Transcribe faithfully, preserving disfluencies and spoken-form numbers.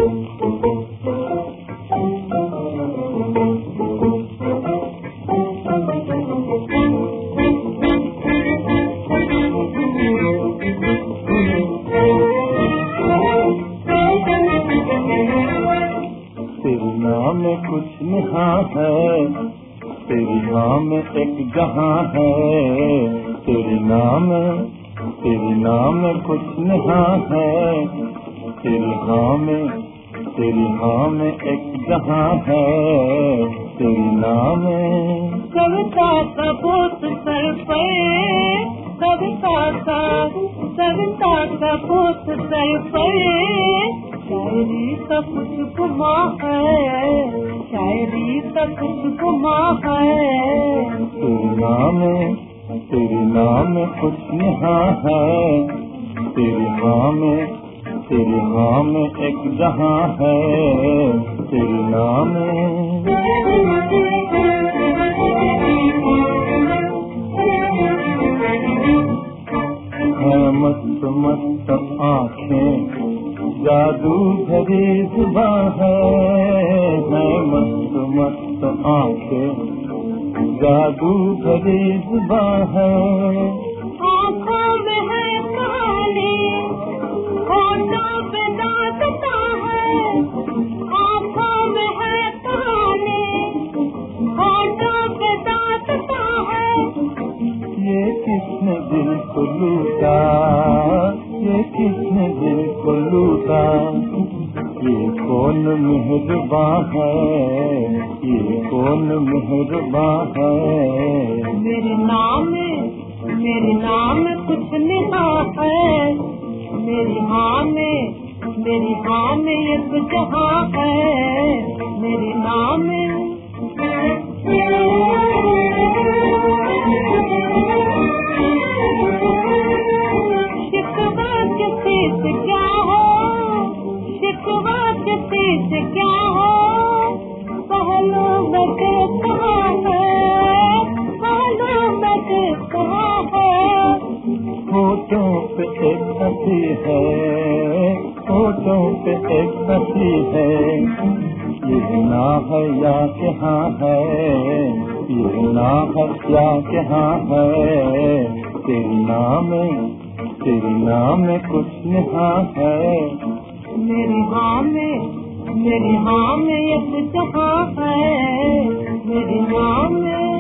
में कुछ निहा है, तेरी नाम में एक जहां है। तेरी नाम तेरी नाम में कुछ निहा है, तेरी हाँ में तेरी हाँ में एक जहां है। तेरी नाम कविता का भूत सर पे, कविता का कविता का भूत सर पे, शायरी का कुछ गुमा है, शायरी का कुछ गुमा है। तेरी नाम तेरी नाम में कुछ निहा है, तेरी हाँ में तेरी हाँ में एक जहां है। तेरी नाम है मस्त मस्त आँखें, जादू भरी जुबां है। है मस्त मस्त आँखें, जादू भरी जुबां है। आँखों में है कहानी, होठों पे दास्तां है। आँखों में है कहानी, होठों पे दास्तां है। ये किसने दिल को लूटा, ये किसने दिल को लूटा। ये कौन मेहरबान है, ये कौन मेहरबान है। मेरे नाम में मेरे नाम में कुछ निहा है, मेरी हाँ में मेरी हाँ में एक जहां है। मेरे नाम में शिकवा किसी से क्या हो, शिकवा किसी से क्या हो। पहलू बट कहाँ है, पहलू बट कहाँ है। होठों पे एक हंसी है, होठों पे एक हंसी है। ये ना है या के हाँ है, ये ना है या के हाँ है। तेरी नाम तेरी नाम में कुछ निहा है, मेरी हाँ में मेरी हाँ में एक जहां है। मेरी हाँ में